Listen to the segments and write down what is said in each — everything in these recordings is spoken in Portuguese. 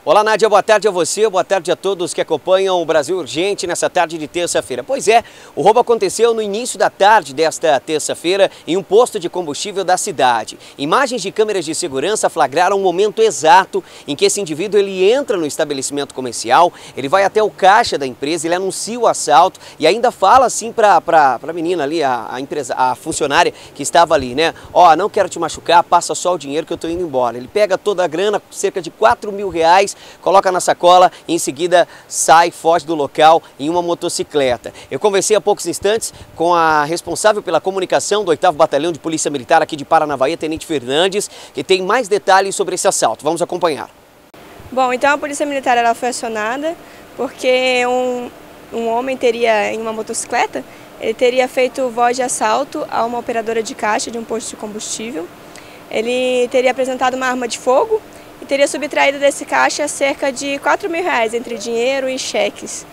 Olá, Nádia, boa tarde a você, boa tarde a todos que acompanham o Brasil Urgente nessa tarde de terça-feira. Pois é, o roubo aconteceu no início da tarde desta terça-feira em um posto de combustível da cidade. Imagens de câmeras de segurança flagraram o momento exato em que esse indivíduo ele entra no estabelecimento comercial, ele vai até o caixa da empresa, ele anuncia o assalto e ainda fala assim para a menina ali, a funcionária que estava ali, né? Ó, não quero te machucar, passa só o dinheiro que eu tô indo embora. Ele pega toda a grana, cerca de R$ 4.000, coloca na sacola e em seguida sai, foge do local em uma motocicleta. Eu conversei há poucos instantes com a responsável pela comunicação do 8º Batalhão de Polícia Militar aqui de Paranavaí, Tenente Fernandes, que tem mais detalhes sobre esse assalto. Vamos acompanhar. Bom, então a Polícia Militar ela foi acionada porque um homem teria, em uma motocicleta, ele teria feito voz de assalto a uma operadora de caixa de um posto de combustível. Ele teria apresentado uma arma de fogo e teria subtraído desse caixa cerca de R$ 4.000 entre dinheiro e cheques.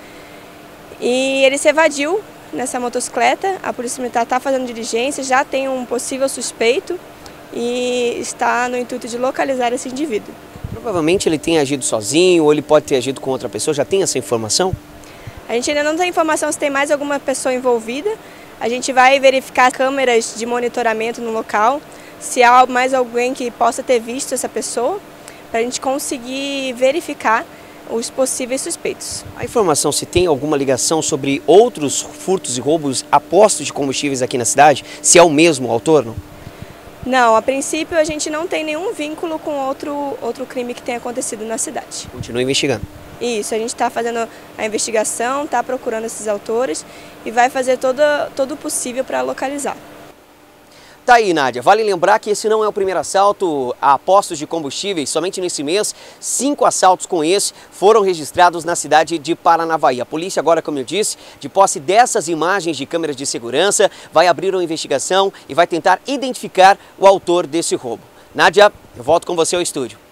E ele se evadiu nessa motocicleta, a Polícia Militar está fazendo diligência, já tem um possível suspeito e está no intuito de localizar esse indivíduo. Provavelmente ele tem agido sozinho ou ele pode ter agido com outra pessoa, já tem essa informação? A gente ainda não tem informação se tem mais alguma pessoa envolvida. A gente vai verificar câmeras de monitoramento no local, se há mais alguém que possa ter visto essa pessoa, para a gente conseguir verificar os possíveis suspeitos. A informação se tem alguma ligação sobre outros furtos e roubos a postos de combustíveis aqui na cidade? Se é o mesmo autor, não? Não, a princípio a gente não tem nenhum vínculo com outro crime que tenha acontecido na cidade. Continua investigando. Isso, a gente está fazendo a investigação, está procurando esses autores e vai fazer todo o possível para localizar. Tá aí, Nádia. Vale lembrar que esse não é o primeiro assalto a postos de combustíveis. Somente nesse mês, 5 assaltos com esse foram registrados na cidade de Paranavaí. A polícia agora, como eu disse, de posse dessas imagens de câmeras de segurança, vai abrir uma investigação e vai tentar identificar o autor desse roubo. Nádia, eu volto com você ao estúdio.